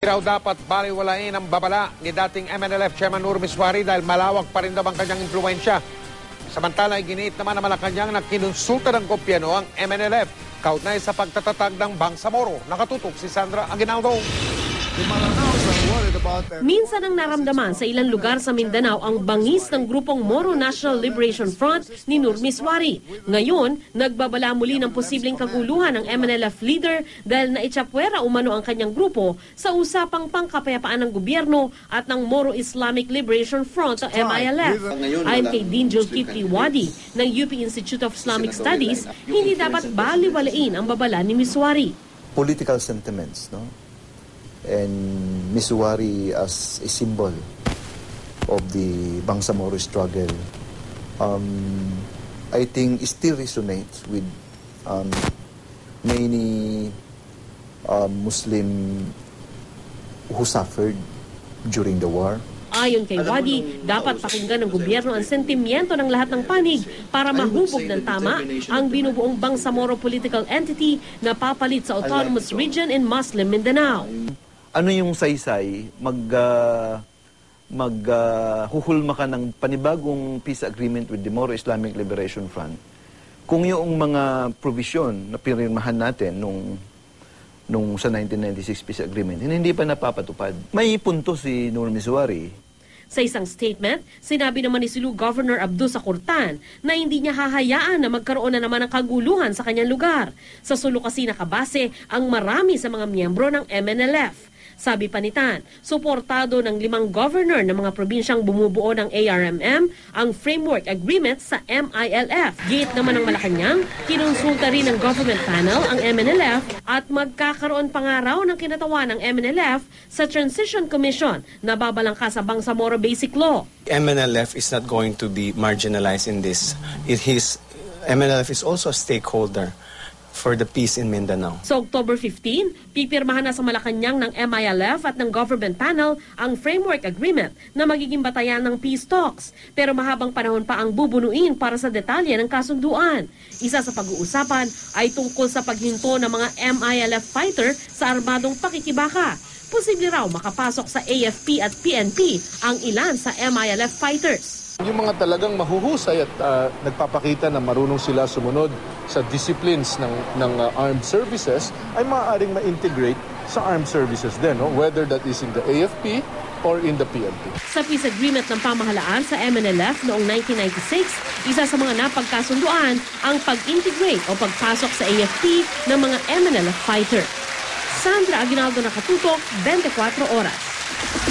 Raw dapat baliwalain ang babala ni dating MNLF Chairman Nur Miswari dahil malawak pa rin daw ang kanyang impluensya. Samantala, giniit naman ng Malacanang na kinonsulta ng gobyerno ang MNLF kaugnay sa pagtatatag ng Bangsamoro. Nakatutok si Sandra Aguinaldo. Minsan ang naramdaman sa ilang lugar sa Mindanao ang bangis ng grupong Moro National Liberation Front ni Nur Miswari. Ngayon, nagbabala muli ng posibleng kaguluhan ng MNLF leader dahil naitsapwera umano ang kanyang grupo sa usapang pangkapayapaan ng gobyerno at ng Moro Islamic Liberation Front o MILF. Ayon kay Dean Julkifli Wadi ng UP Institute of Islamic Studies, hindi dapat baliwalain ang babala ni Miswari. Political sentiments, no? And Miswari as a symbol of the Bangsamoro struggle, I think still resonates with many Muslim who suffered during the war. Ayon kay Wadi, dapat pakinggan ng gobyerno ang sentimiento ng lahat ng panig para mahubog ng tama ang binubuong Bangsamoro political entity na papalit sa autonomous region in Muslim Mindanao. Ano yung saysay, huhulma ka ng panibagong peace agreement with the Moro Islamic Liberation Front, kung yung mga provision na pinirmahan natin nung sa 1996 peace agreement, hindi pa napapatupad. May punto si Nur Miswari. Sa isang statement, sinabi naman ni Sulu Governor Abdul Sakurtan na hindi niya hahayaan na magkaroon na naman ng kaguluhan sa kanyang lugar. Sa Sulu kasi nakabase ang marami sa mga miyembro ng MNLF. Sabi pa ni Tan, suportado ng 5 governor ng mga probinsyang bumubuo ng ARMM ang framework agreement sa MILF. Gate naman ng Malacanang, kinonsulta rin ng government panel ang MNLF at magkakaroon pa nga raw ng kinatawan ng MNLF sa Transition Commission na babalangka sa Bangsamoro Basic Law. MNLF is not going to be marginalized in this. MNLF is also a stakeholder for the peace in Mindanao. Sa October 15, pipirmahan na sa Malacanang ng MILF at ng government panel ang framework agreement na magiging batayan ng peace talks. Pero mahabang panahon pa ang bubunuin para sa detalye ng kasunduan. Isa sa pag-uusapan ay tungkol sa paghinto ng mga MILF fighter sa armadong pakikibaka. Posible raw makapasok sa AFP at PNP ang ilan sa MILF fighters. Yung mga talagang mahuhusay at nagpapakita na marunong sila sumunod sa disciplines ng armed services ay maaaring ma-integrate sa armed services din, no? Whether that is in the AFP or in the PNP. Sa peace agreement ng pamahalaan sa MNLF noong 1996, isa sa mga napagkasunduan ang pag-integrate o pagpasok sa AFP ng mga MNLF fighter. Sandra Aguinaldo, Nakatutok, 24 Oras.